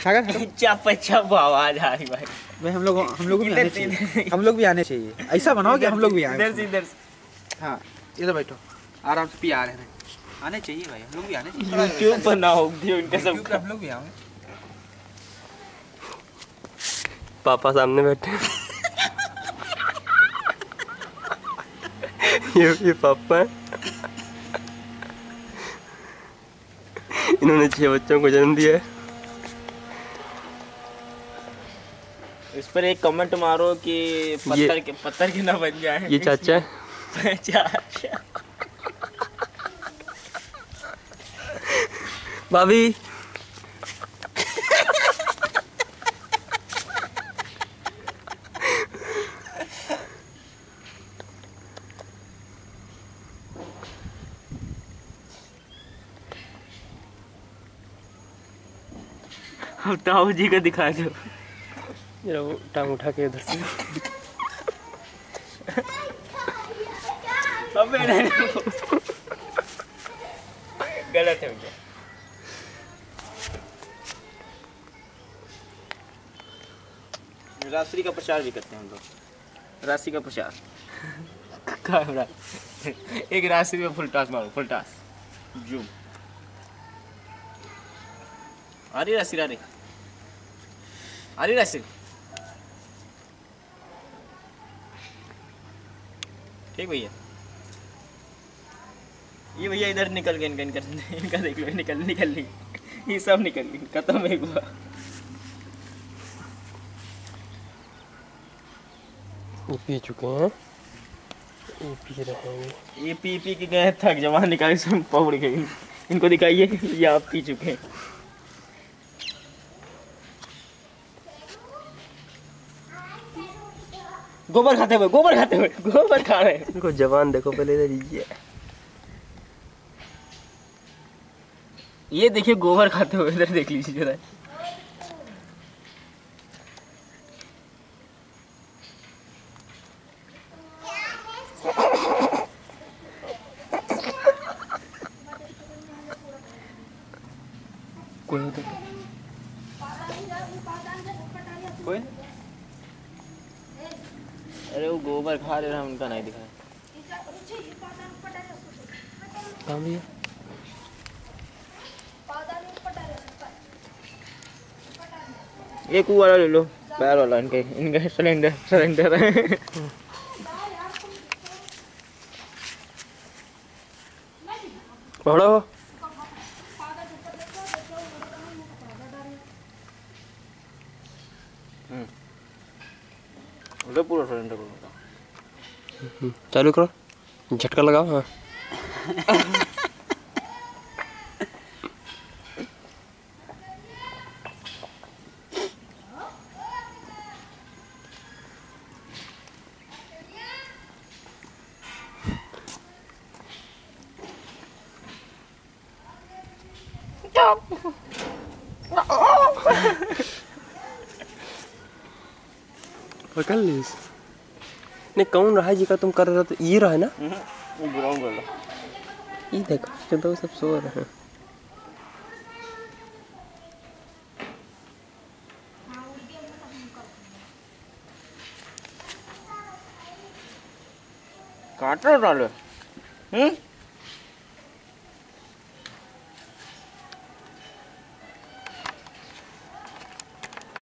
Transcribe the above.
चप चप आवाज आ रही भाई। भाई हम लोग भी आने चाहिए, हम लोग भी आने चाहिए। ऐसा बनाओ कि हम लोग भी आए। इधर से हाँ इधर बैठो, आराम से पिया रहे हैं। आने चाहिए भाई, हम लोग भी आने चाहिए। यूट्यूब पर ना हो उनका सब, हम लोग भी आए। पापा सामने बैठे ये पापा है। इन्होंने 6 बच्चों को जन्म दिया है। इस पर एक कमेंट मारो कि पत्थर के ना बन जाए। ये चाचा है। चाचा भाभी अब ताऊ जी को दिखा दो जरा वो टांग उठा के उधर से। अबे नहीं गलत है भैया। राशि का प्रचार भी करते हैं हम लोग। राशि का प्रचार कैमरा एक राशि में फुल टॉस मारो, फुल टॉस जूम। आ रही राशि, आ रही राशि। ठीक भैया, ये भैया इधर निकल गए, इनका देख लो, निकल ली, ये सब निकल ली, खत्म एक हुआ। ये पी चुके हैं, ये पी रहे हैं। ये पी के गए थक, जवान निकाली सब पौड़ गई। इनको दिखाइए, ये आप पी चुके हैं। गोबर खाते हुए, गोबर खा रहे हैं। इनको जवान देखो पहले इधर। ये देखिए गोबर खाते हुए, इधर देख लीजिए जरा। कोई अरे वो गोबर खा रहे हैं, उनका नहीं दिखाया। एक वाला ले लो, पैर वाला, इनके सिलेंडर है। पकड़ो पूरा सिलेंडर करो। चालू करो, झटका लगाओ। हाँ पकड़ लीस। नहीं कौन रहा जी का तुम कर रहे हो? तो ये रहा है ना, ब्राउन वाला। ये देखो जब तो सब सो रहे हैं। काटो डालो।